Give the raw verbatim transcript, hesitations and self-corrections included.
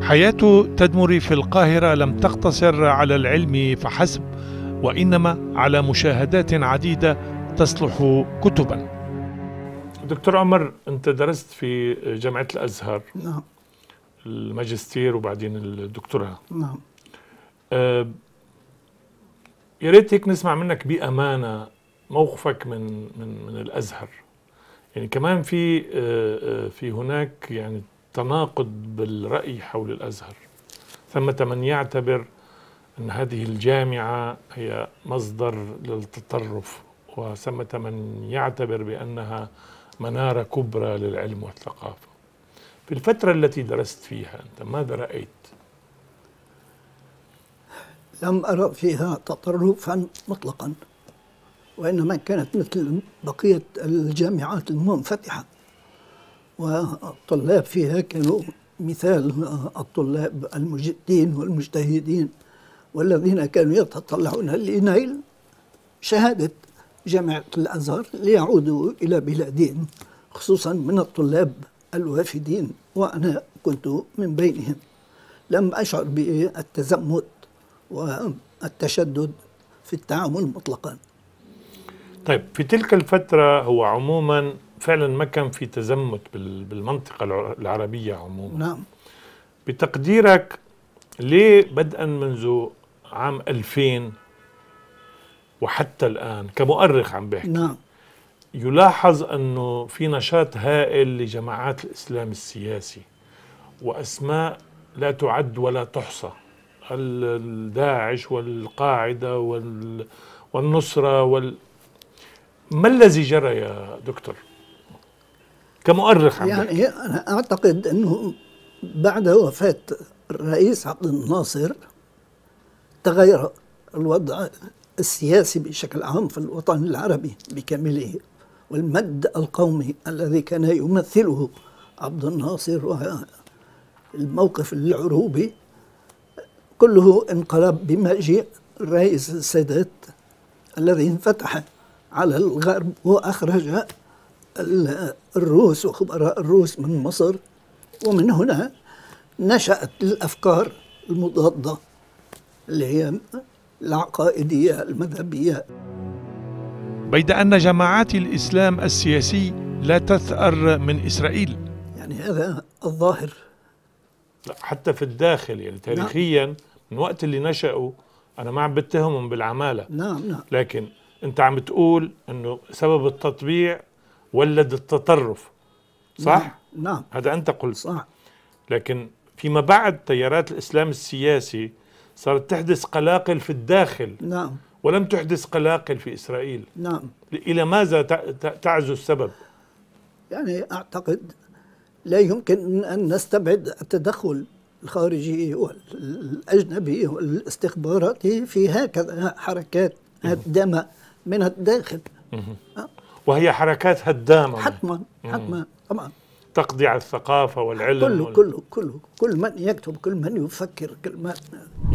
حياة تدمر في القاهرة لم تقتصر على العلم فحسب، وإنما على مشاهدات عديدة تصلح كتبا. دكتور عمر، أنت درست في جامعة الأزهر. نعم. الماجستير وبعدين الدكتوراه. نعم. أه يا ريت هيك نسمع منك بأمانة موقفك من من من الأزهر. يعني كمان في أه في هناك يعني تناقض بالرأي حول الأزهر. ثمة من يعتبر أن هذه الجامعة هي مصدر للتطرف، وثمة من يعتبر بأنها منارة كبرى للعلم والثقافة. في الفترة التي درست فيها أنت ماذا رأيت؟ لم أرى فيها تطرفا مطلقا، وإنما كانت مثل بقية الجامعات المنفتحة، والطلاب فيها كانوا مثال الطلاب المجدين والمجتهدين، والذين كانوا يتطلعون لنيل شهادة جامعة الأزهر ليعودوا إلى بلادهم، خصوصا من الطلاب الوافدين، وأنا كنت من بينهم. لم أشعر بالتزمت والتشدد في التعامل مطلقا. طيب، في تلك الفترة هو عموما فعلا ما كان في تزمت بالمنطقة العربية عموما. نعم. بتقديرك ليه بدءا منذ عام ألفين وحتى الآن كمؤرخ عم بحكي، نعم، يلاحظ أنه في نشاط هائل لجماعات الإسلام السياسي وأسماء لا تعد ولا تحصى، الداعش والقاعدة والنصرة وال... ما الذي جرى يا دكتور كمؤرخ عم يعني بحكي؟ أنا أعتقد أنه بعد وفاة الرئيس عبد الناصر تغير الوضع السياسي بشكل عام في الوطن العربي بكامله، والمجد القومي الذي كان يمثله عبد الناصر والموقف العروبي كله انقلب بمجيء الرئيس السادات الذي انفتح على الغرب وأخرج الروس وخبراء الروس من مصر، ومن هنا نشأت الأفكار المضادة اللي هي العقائدية المذهبية. بيد أن جماعات الإسلام السياسي لا تثأر من إسرائيل. يعني هذا الظاهر. لا، حتى في الداخل يعني تاريخيا. نعم. من وقت اللي نشأوا أنا ما عم بتهمهم بالعمالة. نعم نعم. لكن أنت عم تقول أنه سبب التطبيع ولد التطرف، صح؟ نعم. نعم. هذا أنت قلت. صح. لكن فيما بعد تيارات الإسلام السياسي صارت تحدث قلاقل في الداخل. نعم. ولم تحدث قلاقل في إسرائيل. نعم. إلى ماذا تعزو السبب؟ يعني أعتقد لا يمكن أن نستبعد التدخل الخارجي والأجنبي والاستخباراتي في هكذا حركات هدامة من الداخل. وهي حركات هدامة حتما حتما طبعا تقضي على الثقافة والعلم كله وال... كله كله كل من يكتب، كل من يفكر، كل من